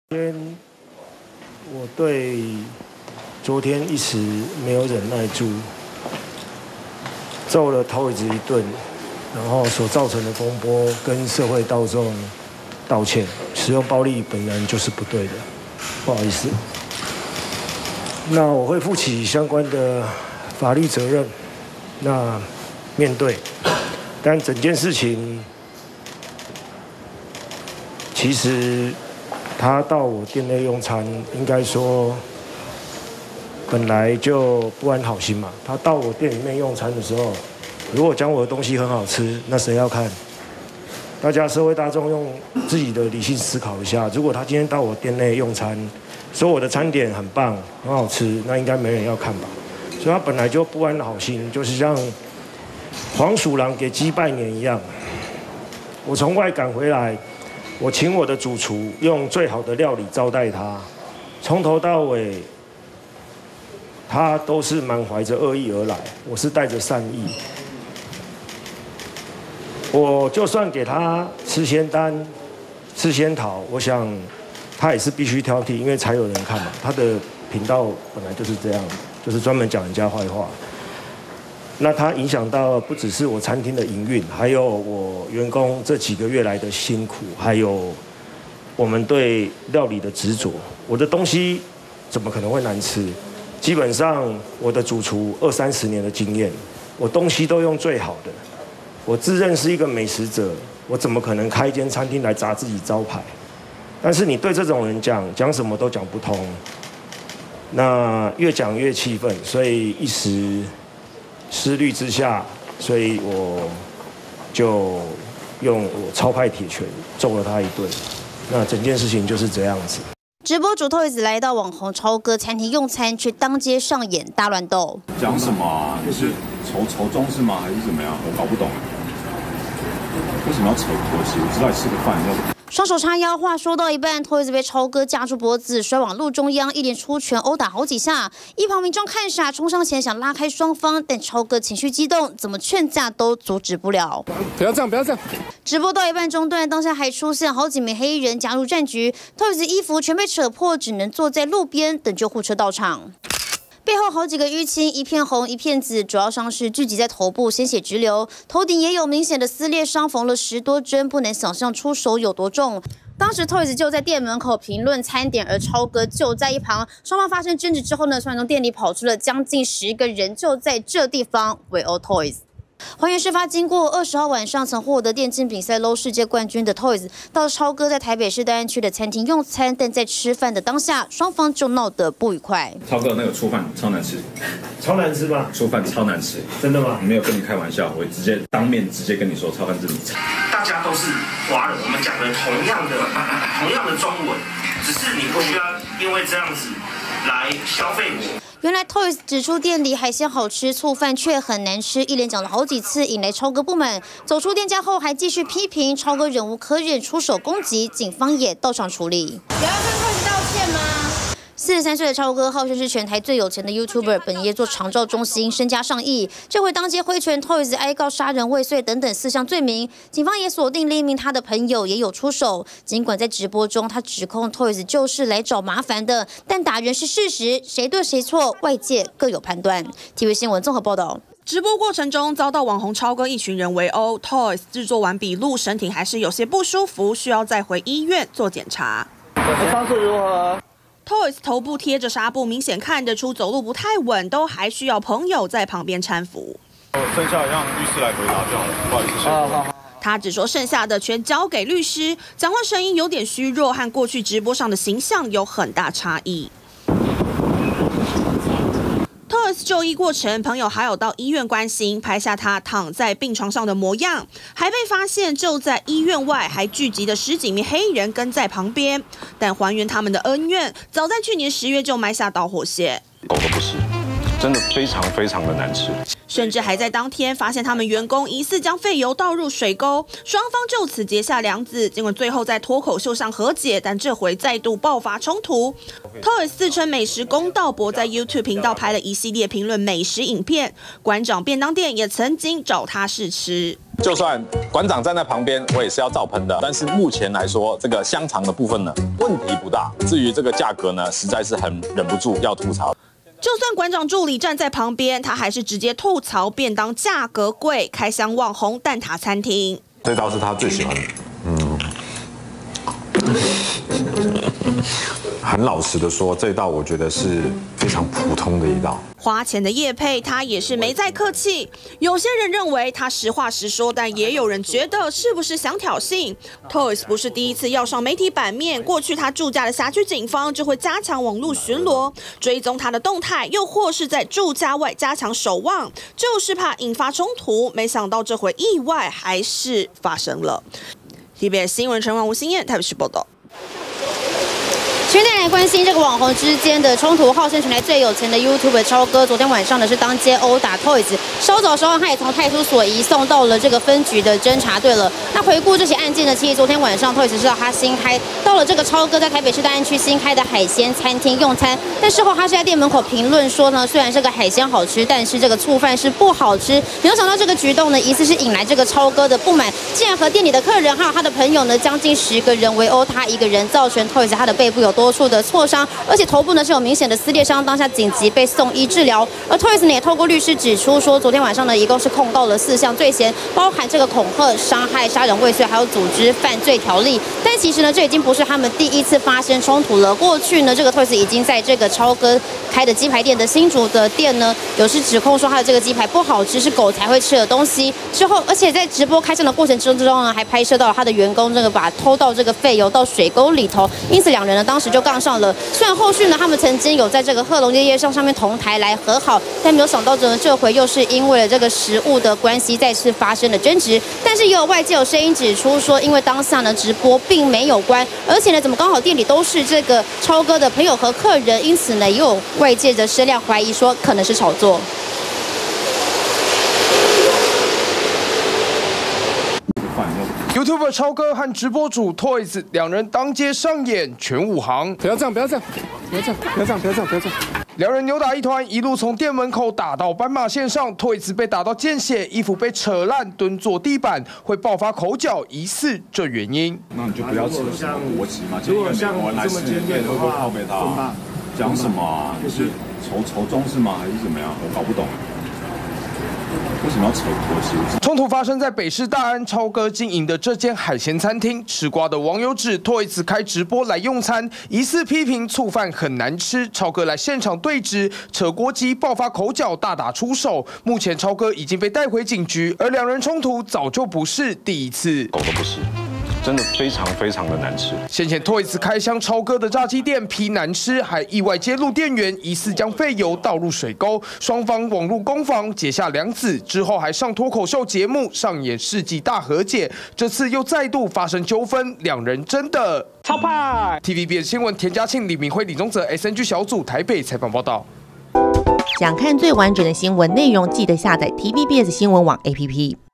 我对昨天一时没有忍耐住，揍了Toys一顿，然后所造成的风波，跟社会大众道歉。使用暴力本来就是不对的，不好意思。那我会负起相关的法律责任，那面对。但整件事情，其实他到我店内用餐，应该说本来就不安好心嘛。他到我店里面用餐的时候，如果讲我的东西很好吃，那谁要看？大家社会大众用自己的理性思考一下，如果他今天到我店内用餐，说我的餐点很棒、很好吃，那应该没人要看吧？所以他本来就不安好心，就是像黄鼠狼给鸡拜年一样。我从外赶回来，我请我的主厨用最好的料理招待他，从头到尾，他都是满怀着恶意而来，我是带着善意。我就算给他吃仙丹、吃仙桃，我想他也是必须挑剔，因为才有人看嘛。他的频道本来就是这样，就是专门讲人家坏话。那他影响到不只是我餐厅的营运，还有我员工这几个月来的辛苦，还有我们对料理的执着。我的东西怎么可能会难吃？基本上我的主厨20-30年的经验，我东西都用最好的。我自认是一个美食者，我怎么可能开一间餐厅来砸自己招牌？但是你对这种人讲什么都讲不通，那越讲越气愤，所以一时失虑之下，所以我就用我超派铁拳揍了他一顿。那整件事情就是这样子。 直播主Toys来到网红超哥餐厅用餐，却当街上演大乱斗。 讲什么啊？你是仇中是吗？还是怎么样？我搞不懂。为什么要扯国旗？我知道你吃个饭要。 双手叉腰，话说到一半，Toys被超哥架住脖子，摔往路中央，一连出拳殴打好几下。一旁民众看傻，冲上前想拉开双方，但超哥情绪激动，怎么劝架都阻止不了。 不要这样，不要这样！ 直播到一半中断，当下还出现好几名黑衣人加入战局，Toys衣服全被扯破，只能坐在路边等救护车到场。背后好几个淤青，一片红一片紫，主要伤势聚集在头部，鲜血直流，头顶也有明显的撕裂伤，缝了10多针，不能想象出手有多重。当时 Toys 就在店门口评论餐点，而超哥就在一旁。双方发生争执之后呢，突然从店里跑出了将近10个人，就在这地方围殴 Toys。还原事发经过，20号晚上曾获得电竞比赛 LOL 世界冠军的 Toys 到超哥在台北市大安区的餐厅用餐，但在吃饭的当下，双方就闹得不愉快。 超哥那个粗饭超难吃， 超难吃吗？ 粗饭超难吃， 真的吗？ 没有跟你开玩笑，我会当面跟你说，超饭真的差。 大家都是华人，我们讲的同样的中文，只是你不需要因为这样子来消费我。 原来 Toys 指出店里海鲜好吃，醋饭却很难吃，一连讲了好几次，引来超哥不满。走出店家后还继续批评，超哥忍无可忍，出手攻击，警方也到场处理。 有要跟 Toys 道歉吗 ？43岁的超哥号称是全台最有钱的 YouTuber， 本业做长照中心，身家上亿。这回当街挥拳 ，Toys 哀告杀人未遂等等4项罪名。警方也锁定另一名他的朋友，也有出手。尽管在直播中他指控 Toys 就是来找麻烦的，但打人是事实，谁对谁错，外界各有判断。TV 新闻综合报道。 直播过程中遭到网红超哥一群人围殴 ，Toys 制作完笔录，身体还是有些不舒服，需要再回医院做检查。 伤势如何 ？Toys 头部贴着纱布，明显看得出走路不太稳，都还需要朋友在旁边搀扶。 剩下让律师来回答就好了，不好意思， 好。他只说剩下的全交给律师，讲话声音有点虚弱，和过去直播上的形象有很大差异。Toys 就医过程，朋友还有到医院关心，拍下他躺在病床上的模样，还被发现就在医院外还聚集的10几名黑衣人跟在旁边，但还原他们的恩怨，早在去年10月就埋下导火线。 狗都不是，真的非常的难吃。 甚至还在当天发现他们员工疑似将废油倒入水沟，双方就此结下梁子。尽管最后在脱口秀上和解，但这回再度爆发冲突。Toys 自称美食公道伯，在 YouTube 频道拍了一系列评论美食影片，馆长便当店也曾经找他试吃。 就算馆长站在旁边，我也是要照喷的。但是目前来说，这个香肠的部分呢，问题不大。至于这个价格呢，实在是很忍不住要吐槽。 就算馆长助理站在旁边，他还是直接吐槽便当价格贵，开箱网红蛋挞餐厅。 这道是他最喜欢的，很老实的说，这道我觉得是非常普通的一道。 花钱的业配，他也是没再客气。有些人认为他实话实说，但也有人觉得是不是想挑衅 ？Toys 不是第一次要上媒体版面，过去他住家的辖区警方就会加强网络巡逻，追踪他的动态，又或是在住家外加强守望，就是怕引发冲突。没想到这回意外还是发生了。TBS 新闻陈婉吴欣燕台北市报道。 全台来关心这个网红之间的冲突，号称全台最有钱的 YouTube 超哥，昨天晚上呢是当街殴打 Toys， 稍早时候他也从派出所移送到了这个分局的侦查队了。那回顾这起案件呢，其实昨天晚上 Toys 知道他新开到了这个超哥在台北市大安区新开的海鲜餐厅用餐，但事后他是在店门口评论说呢，虽然这个海鲜好吃，但是这个醋饭是不好吃。没有想到这个举动呢，疑似是引来这个超哥的不满，竟然和店里的客人还有他的朋友呢，将近10个人围殴他一个人，造成 Toys 他的背部有多处的挫伤，而且头部呢是有明显的撕裂伤，当下紧急被送医治疗。而 Toys 呢也透过律师指出说，昨天晚上呢一共是控告了4项罪嫌，包含这个恐吓、伤害、杀人未遂，还有组织犯罪条例。但其实呢，这已经不是他们第一次发生冲突了。过去呢，这个 Toys 已经在这个超哥开的鸡排店的新竹的店呢，有是指控说他的这个鸡排不好吃，是狗才会吃的东西。之后，而且在直播开箱的过程之中呢，还拍摄到了他的员工这个把偷到这个废油到水沟里头，因此两人呢当时就杠上了。虽然后续呢，他们曾经有在这个贺龙夜夜上面同台来和好，但没有想到呢，这回又是因为了这个食物的关系再次发生了争执。但是也有外界有声音指出说，因为当下呢直播并没有关，而且呢怎么刚好店里都是这个超哥的朋友和客人，因此呢也有外界的声量怀疑说可能是炒作。 YouTuber 超哥和直播主 Toys 两人当街上演全武行， 不要这样，不要这样，不要这样，不要这样，不要这样，不要这样。 两人扭打一团，一路从店门口打到斑马线上 ，Toys 被打到见血，衣服被扯烂，蹲坐地板，会爆发口角，疑似这原因。 那你就不要扯什么国籍嘛，如果像我来4年内都会靠背他，讲什么啊？就是仇中是吗？还是怎么样？我搞不懂。为什么要扯国籍？ 冲突发生在北市大安超哥经营的这间海鲜餐厅，吃瓜的网友指 Toys 开直播来用餐，疑似批评醋饭很难吃，超哥来现场对质，扯国籍爆发口角，大打出手。目前超哥已经被带回警局，而两人冲突早就不是第一次， 狗都不是。真的非常非常的难吃。 先前 Toys 开箱超哥的炸鸡店批难吃，还意外揭露店员疑似将废油倒入水沟，双方网路攻防，结下梁子。之后还上脱口秀节目，上演世纪大和解。这次又再度发生纠纷，两人真的超派。TVBS 新闻田嘉庆、李明辉、李宗泽 SNG 小组台北采访报道。 想看最完整的新闻内容，记得下载 TVBS 新闻网 APP。